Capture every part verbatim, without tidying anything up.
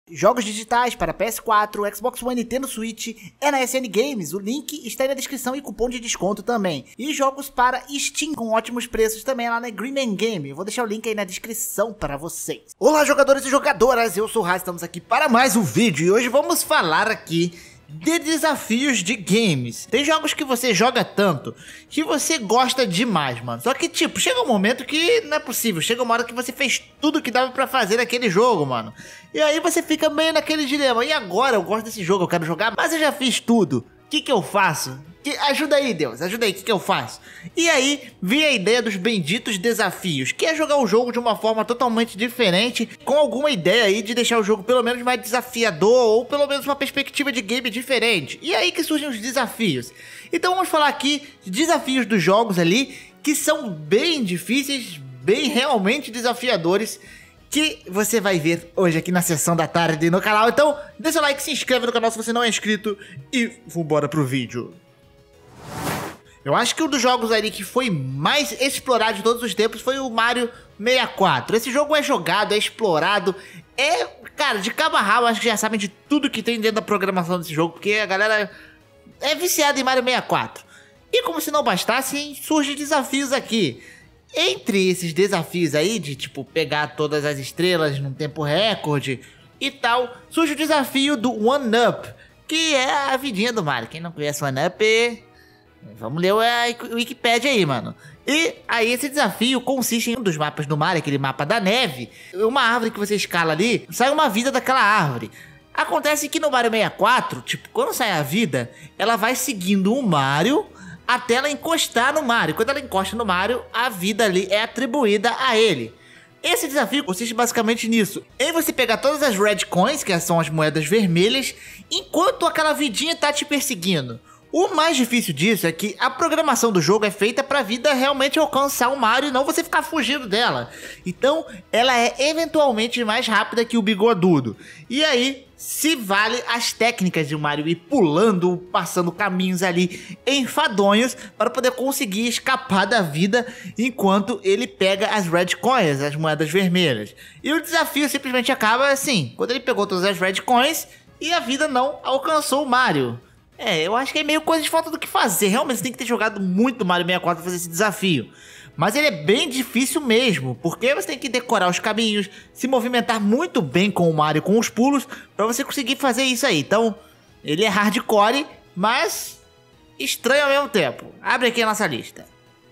Jogos digitais para P S quatro, Xbox One e Nintendo Switch é na S N Games, o link está aí na descrição e cupom de desconto também. E jogos para Steam com ótimos preços também lá na Green Man Game, eu vou deixar o link aí na descrição para vocês. Olá jogadores e jogadoras, eu sou o Raz, estamos aqui para mais um vídeo e hoje vamos falar aqui de desafios de games. Tem jogos que você joga tanto que você gosta demais, mano. Só que, tipo, chega um momento que não é possível. Chega uma hora que você fez tudo que dava pra fazer naquele jogo, mano. E aí você fica meio naquele dilema. E agora eu gosto desse jogo, eu quero jogar, mas eu já fiz tudo. O que que eu faço? Que, ajuda aí, Deus, ajuda aí, o que que eu faço? E aí, vi a ideia dos benditos desafios, que é jogar o jogo de uma forma totalmente diferente, com alguma ideia aí de deixar o jogo pelo menos mais desafiador, ou pelo menos uma perspectiva de game diferente. E aí que surgem os desafios. Então vamos falar aqui de desafios dos jogos ali, que são bem difíceis, bem realmente desafiadores, que você vai ver hoje aqui na sessão da tarde no canal. Então, deixa o like, se inscreve no canal se você não é inscrito e vambora pro vídeo. Eu acho que um dos jogos ali que foi mais explorado de todos os tempos foi o Mario sessenta e quatro. Esse jogo é jogado, é explorado, é, cara, de cabo a rabo, acho que já sabem de tudo que tem dentro da programação desse jogo, porque a galera é viciada em Mario sessenta e quatro. E como se não bastasse, surgem desafios aqui. Entre esses desafios aí, de tipo, pegar todas as estrelas num tempo recorde e tal, surge o desafio do One Up, que é a vidinha do Mario. Quem não conhece o One Up, vamos ler o Wikipedia aí, mano. E aí esse desafio consiste em um dos mapas do Mario, aquele mapa da neve. Uma árvore que você escala ali, sai uma vida daquela árvore. Acontece que no Mario sessenta e quatro, tipo, quando sai a vida, ela vai seguindo o Mario até ela encostar no Mario. Quando ela encosta no Mario, a vida ali é atribuída a ele. Esse desafio consiste basicamente nisso, em você pegar todas as Red Coins, que são as moedas vermelhas, enquanto aquela vidinha tá te perseguindo. O mais difícil disso é que a programação do jogo é feita pra vida realmente alcançar o Mario e não você ficar fugindo dela. Então, ela é eventualmente mais rápida que o bigodudo. E aí, se vale as técnicas de Mario ir pulando, passando caminhos ali enfadonhos para poder conseguir escapar da vida enquanto ele pega as Red Coins, as moedas vermelhas. E o desafio simplesmente acaba assim, quando ele pegou todas as Red Coins e a vida não alcançou o Mario. É, eu acho que é meio coisa de falta do que fazer. Realmente você tem que ter jogado muito Mario sessenta e quatro pra fazer esse desafio. Mas ele é bem difícil mesmo, porque você tem que decorar os caminhos, se movimentar muito bem com o Mario, com os pulos, pra você conseguir fazer isso aí. Então, ele é hardcore, mas estranho ao mesmo tempo. Abre aqui a nossa lista.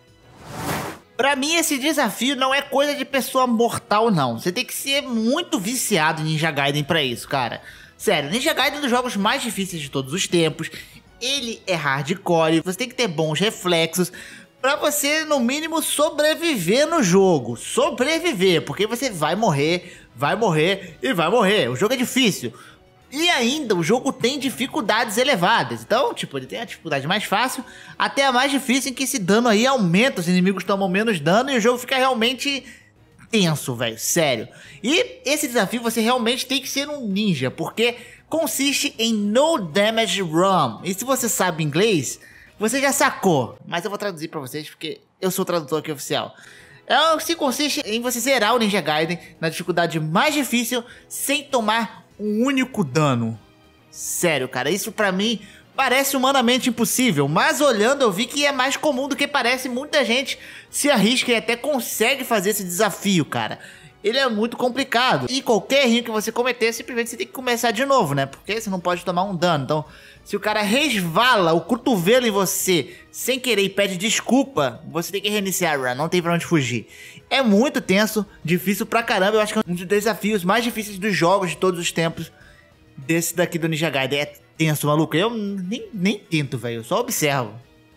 Pra mim, esse desafio não é coisa de pessoa mortal, não. Você tem que ser muito viciado em Ninja Gaiden pra isso, cara. Sério, Ninja Gaiden é um dos jogos mais difíceis de todos os tempos. Ele é hardcore, você tem que ter bons reflexos pra você, no mínimo, sobreviver no jogo. Sobreviver, porque você vai morrer, vai morrer e vai morrer. O jogo é difícil. E ainda, o jogo tem dificuldades elevadas. Então, tipo, ele tem a dificuldade mais fácil até a mais difícil, em que esse dano aí aumenta, os inimigos tomam menos dano e o jogo fica realmente tenso, velho, sério. E esse desafio você realmente tem que ser um ninja, porque consiste em No Damage Run. E se você sabe inglês, você já sacou, mas eu vou traduzir pra vocês porque eu sou o tradutor aqui oficial. É, se consiste em você zerar o Ninja Gaiden na dificuldade mais difícil sem tomar um único dano. Sério, cara, isso pra mim parece humanamente impossível, mas olhando eu vi que é mais comum do que parece. Muita gente se arrisca e até consegue fazer esse desafio, cara. Ele é muito complicado e qualquer erro que você cometer, simplesmente você tem que começar de novo, né? Porque você não pode tomar um dano. Então, se o cara resvala o cotovelo em você sem querer e pede desculpa, você tem que reiniciar a run, não tem pra onde fugir. É muito tenso, difícil pra caramba. Eu acho que é um dos desafios mais difíceis dos jogos de todos os tempos. Desse daqui do Ninja Gaiden. É tenso, maluco. Eu nem, nem tento, velho. Eu só observo.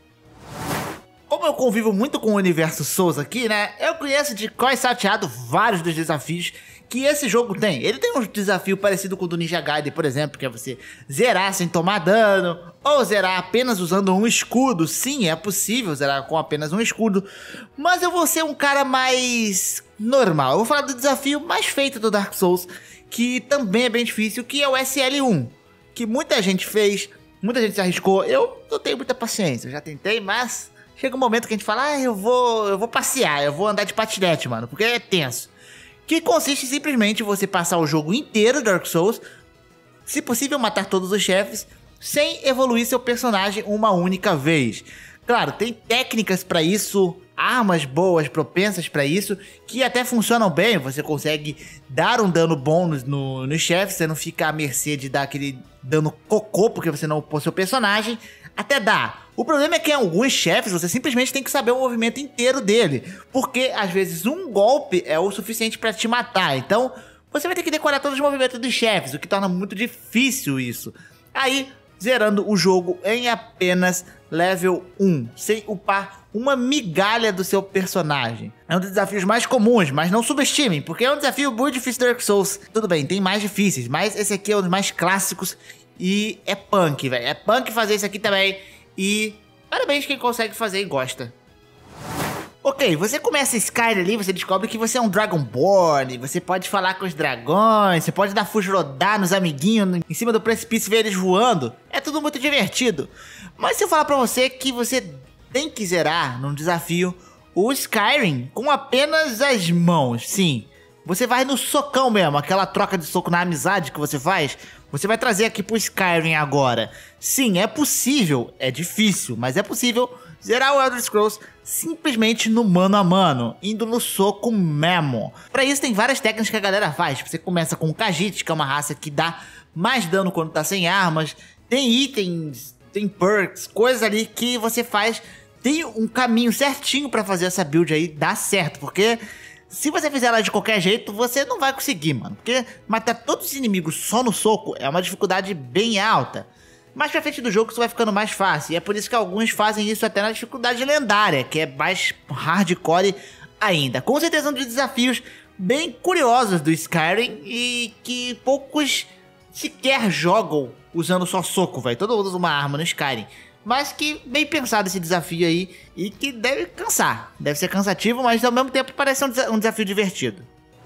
Como eu convivo muito com o universo Souls aqui, né? Eu conheço de cor salteado vários dos desafios que esse jogo tem. Ele tem um desafio parecido com o do Ninja Gaiden, por exemplo, que é você zerar sem tomar dano, ou zerar apenas usando um escudo. Sim, é possível zerar com apenas um escudo, mas eu vou ser um cara mais normal. Eu vou falar do desafio mais feito do Dark Souls, que também é bem difícil, que é o S L um, que muita gente fez, muita gente se arriscou. Eu não tenho muita paciência, eu já tentei, mas chega um momento que a gente fala, ah, eu vou, eu vou passear, eu vou andar de patinete, mano, porque é tenso. que consiste simplesmente em você passar o jogo inteiro Dark Souls, se possível matar todos os chefes, sem evoluir seu personagem uma única vez. Claro, tem técnicas pra isso, armas boas, propensas pra isso, que até funcionam bem. Você consegue dar um dano bônus no, no chefe, você não fica à mercê de dar aquele dano cocô, porque você não upou seu personagem. Até dá. O problema é que em alguns chefes você simplesmente tem que saber o movimento inteiro dele, porque às vezes um golpe é o suficiente pra te matar. Então você vai ter que decorar todos os movimentos dos chefes, o que torna muito difícil isso. Aí, zerando o jogo em apenas level um, sem upar uma migalha do seu personagem. É um dos desafios mais comuns, mas não subestimem, porque é um desafio muito difícil do Dark Souls. Tudo bem, tem mais difíceis, mas esse aqui é um dos mais clássicos e é punk, velho. É punk fazer isso aqui também e parabéns quem consegue fazer e gosta. Ok, você começa Skyrim ali, você descobre que você é um Dragonborn, você pode falar com os dragões, você pode dar fujrodar nos amiguinhos em cima do precipício e ver eles voando. É tudo muito divertido. Mas se eu falar pra você que você tem que zerar num desafio o Skyrim com apenas as mãos, sim. Você vai no socão mesmo, aquela troca de soco na amizade que você faz, você vai trazer aqui pro Skyrim agora. Sim, é possível, é difícil, mas é possível zerar o Elder Scrolls simplesmente no mano a mano, indo no soco mesmo. Pra isso tem várias técnicas que a galera faz. Você começa com o Khajiit, que é uma raça que dá mais dano quando tá sem armas. Tem itens, tem perks, coisas ali que você faz. Tem um caminho certinho pra fazer essa build aí dar certo, porque se você fizer ela de qualquer jeito, você não vai conseguir, mano. Porque matar todos os inimigos só no soco é uma dificuldade bem alta. Mais pra frente do jogo isso vai ficando mais fácil, e é por isso que alguns fazem isso até na dificuldade lendária, que é mais hardcore ainda. Com certeza um dos desafios bem curiosos do Skyrim e que poucos sequer jogam usando só soco, velho. Todo mundo usa uma arma no Skyrim. Mas que bem pensado esse desafio aí e que deve cansar. Deve ser cansativo, mas ao mesmo tempo parece um, desa um desafio divertido.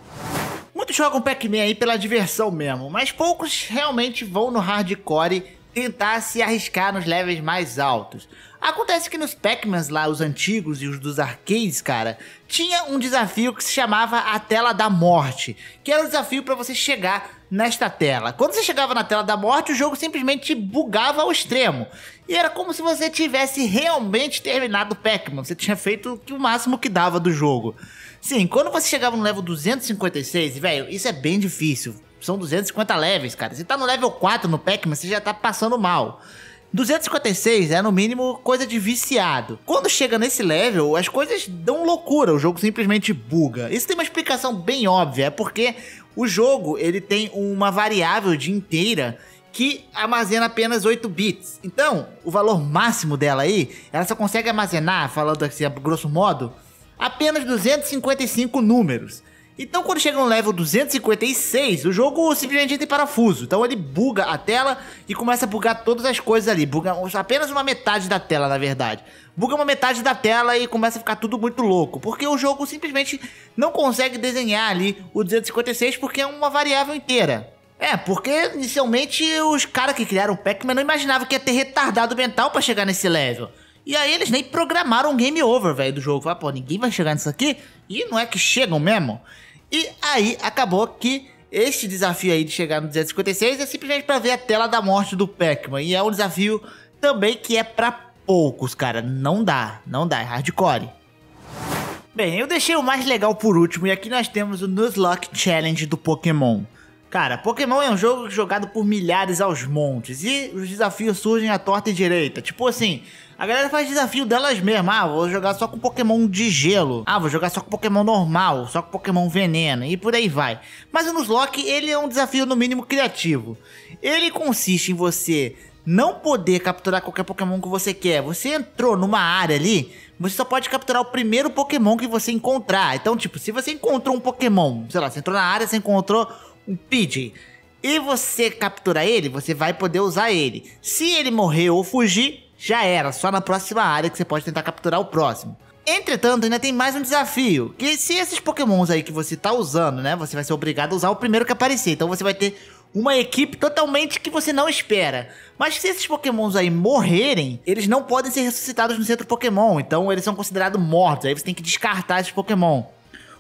Muitos jogam Pac-Man aí pela diversão mesmo, mas poucos realmente vão no hardcore tentar se arriscar nos levels mais altos. Acontece que nos Pac-Mans lá, os antigos e os dos arcades, cara, tinha um desafio que se chamava a Tela da Morte, que era o desafio para você chegar nesta tela. Quando você chegava na Tela da Morte, o jogo simplesmente bugava ao extremo. E era como se você tivesse realmente terminado o Pac-Man, você tinha feito o máximo que dava do jogo. Sim, quando você chegava no level duzentos e cinquenta e seis, velho, isso é bem difícil. São duzentos e cinquenta levels, cara. Você tá no level quatro no Pac-Man, você já tá passando mal. duzentos e cinquenta e seis é no mínimo coisa de viciado. Quando chega nesse level, as coisas dão loucura, o jogo simplesmente buga. Isso tem uma explicação bem óbvia, é porque o jogo ele tem uma variável de inteira que armazena apenas oito bits. Então, o valor máximo dela aí, ela só consegue armazenar, falando assim a grosso modo, apenas duzentos e cinquenta e cinco números. Então quando chega no level duzentos e cinquenta e seis, o jogo simplesmente entra em parafuso. Então ele buga a tela e começa a bugar todas as coisas ali. Buga apenas uma metade da tela, na verdade. Buga uma metade da tela e começa a ficar tudo muito louco. Porque o jogo simplesmente não consegue desenhar ali o duzentos e cinquenta e seis porque é uma variável inteira. É, porque inicialmente os caras que criaram o Pac-Man não imaginavam que ia ter retardado mental pra chegar nesse level. E aí eles nem programaram um game over, velho, do jogo. Falaram, pô, ninguém vai chegar nisso aqui? E não é que chegam mesmo? E aí acabou que este desafio aí de chegar no duzentos e cinquenta e seis é simplesmente pra ver a tela da morte do Pac-Man. E é um desafio também que é pra poucos, cara. Não dá, não dá, é hardcore. Bem, eu deixei o mais legal por último e aqui nós temos o Nuzlocke Challenge do Pokémon. Cara, Pokémon é um jogo jogado por milhares aos montes e os desafios surgem à torta e direita. Tipo assim, a galera faz desafio delas mesmas. Ah, vou jogar só com Pokémon de gelo. Ah, vou jogar só com Pokémon normal, só com Pokémon veneno e por aí vai. Mas o Nuzlocke, ele é um desafio no mínimo criativo. Ele consiste em você não poder capturar qualquer Pokémon que você quer. Você entrou numa área ali, você só pode capturar o primeiro Pokémon que você encontrar. Então, tipo, se você encontrou um Pokémon, sei lá, você entrou na área, você encontrou um Pidgey, e você capturar ele, você vai poder usar ele. Se ele morrer ou fugir, já era, só na próxima área que você pode tentar capturar o próximo. Entretanto, ainda tem mais um desafio, que se esses Pokémons aí que você tá usando, né, você vai ser obrigado a usar o primeiro que aparecer. Então você vai ter uma equipe totalmente que você não espera. Mas se esses Pokémons aí morrerem, eles não podem ser ressuscitados no centro Pokémon, então eles são considerados mortos, aí você tem que descartar esses Pokémon.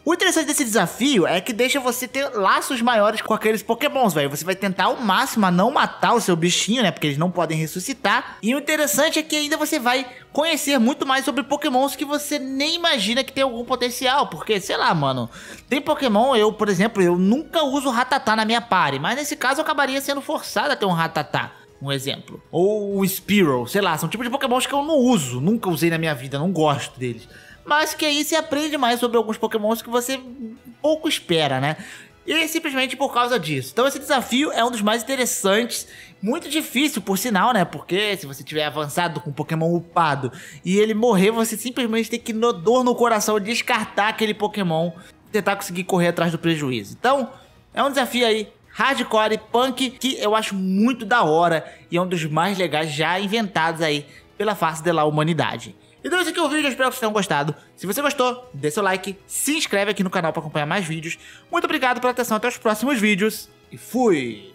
O interessante desse desafio é que deixa você ter laços maiores com aqueles pokémons, velho. Você vai tentar ao máximo a não matar o seu bichinho, né? Porque eles não podem ressuscitar. E o interessante é que ainda você vai conhecer muito mais sobre pokémons que você nem imagina que tem algum potencial. Porque, sei lá, mano, tem pokémon, eu, por exemplo, eu nunca uso Rattata na minha party. Mas nesse caso eu acabaria sendo forçado a ter um Rattata. Um exemplo. Ou o Spearow, sei lá, são tipos de pokémons que eu não uso, nunca usei na minha vida, não gosto deles. Mas que aí você aprende mais sobre alguns pokémons que você pouco espera, né? E é simplesmente por causa disso. Então esse desafio é um dos mais interessantes, muito difícil por sinal, né? Porque se você tiver avançado com um Pokémon upado e ele morrer, você simplesmente tem que, no dor no coração, descartar aquele Pokémon e tentar conseguir correr atrás do prejuízo. Então, é um desafio aí hardcore, punk, que eu acho muito da hora e é um dos mais legais já inventados aí pela face da humanidade. Então esse aqui é o vídeo, eu espero que vocês tenham gostado. Se você gostou, dê seu like, se inscreve aqui no canal para acompanhar mais vídeos. Muito obrigado pela atenção, até os próximos vídeos e fui!